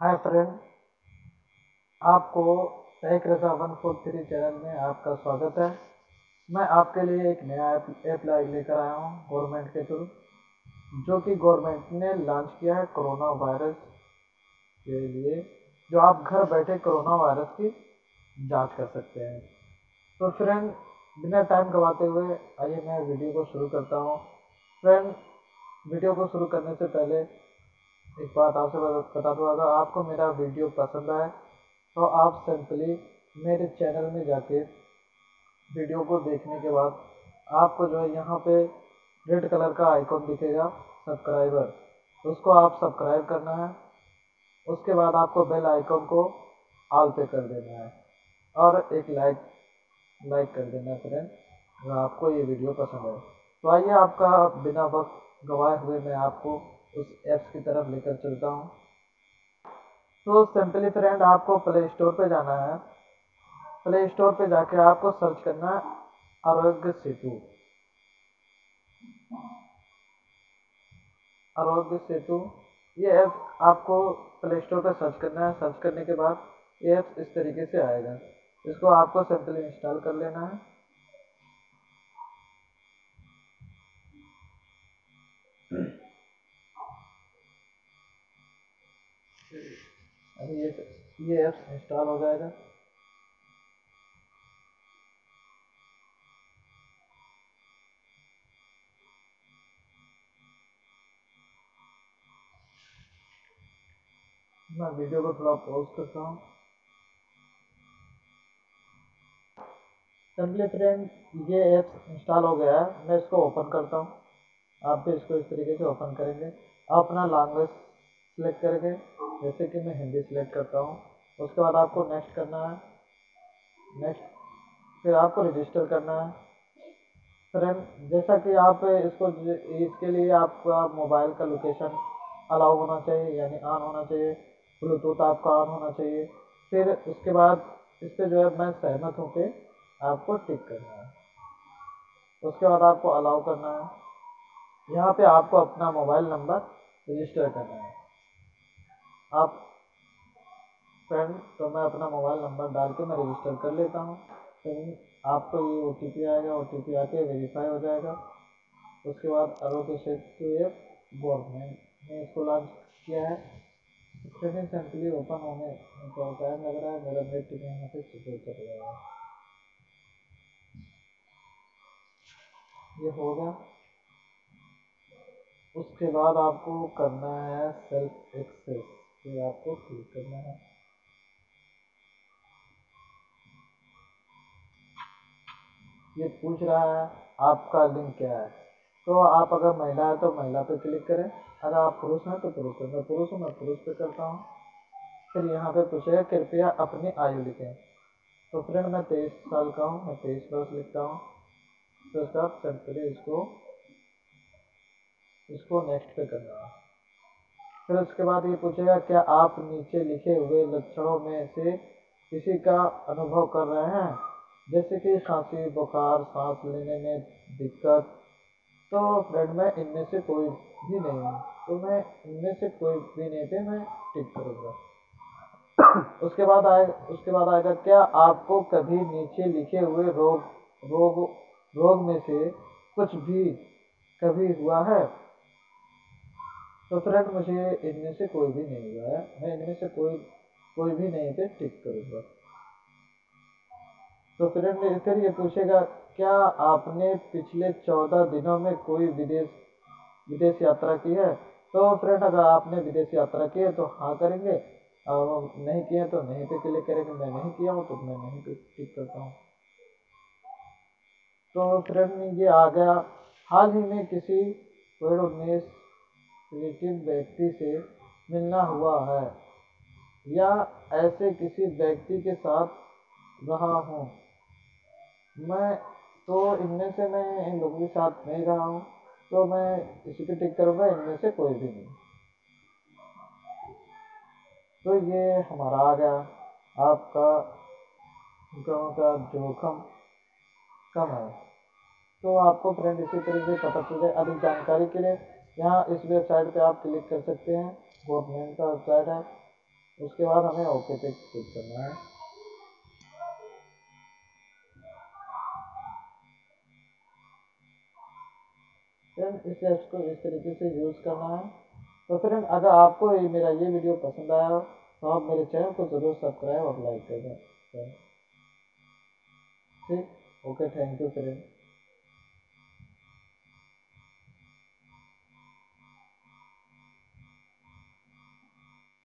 हाय friend, आपको tech Raza 143 channel में आपका स्वागत है। मैं आपके लिए एक नया ऐप लेकर आया हूँ गवर्नमेंट के थ्रू, जो कि गवर्नमेंट ने लॉन्च किया है कोरोना वायरस के लिए, जो आप घर बैठे कोरोना वायरस की जांच कर सकते हैं। तो फ्रेंड, बिना टाइम गवाते हुए आइए मैं वीडियो को शुरू करता हूँ। फ्रेंड, वीडियो को शुरू करने से पहले एक बात आपसे बता दूँ, अगर आपको मेरा वीडियो पसंद आए तो आप सिंपली मेरे चैनल में जाके वीडियो को देखने के बाद आपको जो है यहाँ पे रेड कलर का आइकॉन दिखेगा सब्सक्राइबर, उसको आप सब्सक्राइब करना है। उसके बाद आपको बेल आइकॉन को ऑल पे कर देना है और एक लाइक कर देना है फ्रेंड, अगर आपको ये वीडियो पसंद है। तो आइए, आपका बिना वक्त गवाए हुए मैं आपको उस ऐप्स की तरफ लेकर चलता हूँ। तो सिंपली फ्रेंड, आपको प्ले स्टोर पे जाना है। प्ले स्टोर पे जाके आपको सर्च करना है आरोग्य सेतु। आरोग्य सेतु ये ऐप आपको प्ले स्टोर पे सर्च करना है। सर्च करने के बाद ये ऐप इस तरीके से आएगा, इसको आपको सिंपली इंस्टॉल कर लेना है। अभी ये ऐप इंस्टॉल हो जाएगा। मैं वीडियो को थोड़ा पॉज करता हूँ। सिंपली फ्रेंड, ये ऐप इंस्टॉल हो गया है। मैं इसको ओपन करता हूँ। आप भी इसको इस तरीके से ओपन करेंगे। आप अपना लैंग्वेज सिलेक्ट करेंगे, जैसे कि मैं हिंदी सिलेक्ट करता हूँ। उसके बाद आपको नेक्स्ट करना है। नेक्स्ट, फिर आपको रजिस्टर करना है। फ्रेंड, जैसा कि आप इसके लिए आपका मोबाइल का लोकेशन अलाउ होना चाहिए, यानी ऑन होना चाहिए। ब्लूटूथ आपका ऑन होना चाहिए। फिर उसके बाद इस पर जो है मैं सहमत हूँ पे आपको टिक करना है। उसके बाद आपको अलाउ करना है। यहाँ पे आपको अपना मोबाइल नंबर रजिस्टर करना है। आप फ्रेंड, तो मैं अपना मोबाइल नंबर डाल के मैं रजिस्टर कर लेता हूँ। फिर आपको ये OTP आएगा, OTP आके वेरीफाई हो जाएगा। उसके बाद आरोग्य सेतु ऐप गवर्नमेंट ने इसको लॉन्च किया है। स्क्रीन सिंपली ओपन होने में थोड़ा टाइम लग रहा है। मेरा नेट यहाँ पे स्लो चल रहा है। ये हो गया। उसके बाद आपको करना है सेल्फ एक्सेस, फिर आपको क्लिक करना है। ये पूछ रहा है आपका लिंक क्या है। तो आप अगर महिला है तो महिला पे क्लिक करें, अगर आप पुरुष हैं तो पुरुष पे। मैं पुरुष हूँ, मैं पुरुष पे करता हूँ। फिर यहाँ पे पूछेगा कृपया अपनी आयु लिखें। तो फ्रेंड, मैं 23 साल का हूँ, मैं 23 वर्ष लिखता हूँ। तो इसका सिंपली इसको नेक्स्ट पे करना है। फिर उसके बाद ये पूछेगा क्या आप नीचे लिखे हुए लक्षणों में से किसी का अनुभव कर रहे हैं, जैसे कि खांसी, बुखार, सांस लेने में दिक्कत। तो फ्रेंड, मैं इनमें से कोई भी नहीं हूँ, तो मैं इनमें से कोई भी नहीं पे मैं टिक करूँगा। उसके बाद आएगा क्या आपको कभी नीचे लिखे हुए रोग रोग में से कुछ भी कभी हुआ है। तो फ्रेंड, मुझे इनमें से कोई भी नहीं हुआ है, मैं इनमें से कोई भी नहीं पे टिक करूँगा। तो फ्रेंड, फिर ये पूछेगा क्या आपने पिछले 14 दिनों में कोई विदेश यात्रा की है। तो फ्रेंड, अगर आपने विदेश यात्रा की है तो हाँ करेंगे, और नहीं किए तो नहीं पे क्लिक करेंगे। मैं नहीं किया हूँ तो मैं नहीं पे टिक करता हूँ। तो फ्रेंड, ये आ गया। हाल ही में किसी कोविड-19 पॉजिटिव व्यक्ति से मिलना हुआ है या ऐसे किसी व्यक्ति के साथ रहा हूँ। मैं तो इनमें से मैं इन लोगों के साथ नहीं रहा हूँ, तो मैं इसी पे टिक करूँगा, इनमें से कोई भी नहीं। तो ये हमारा आ गया। आपका गाँव का जोखिम कम है। तो आपको फ्रेंड इसी तरीके से पता चल जाए। अधिक जानकारी के लिए यहाँ इस वेबसाइट पे आप क्लिक कर सकते हैं। गवर्नमेंट का वेबसाइट है, उसके बाद हमें ओके पे क्लिक करना है। फ्रेंड इस ऐप्स को इस तरीके से यूज़ करना है। तो फ्रेंड अगर आपको मेरा ये वीडियो पसंद आया हो तो आप मेरे चैनल को ज़रूर सब्सक्राइब और लाइक कर दें। ठीक, ओके, थैंक यू फ्रेंड।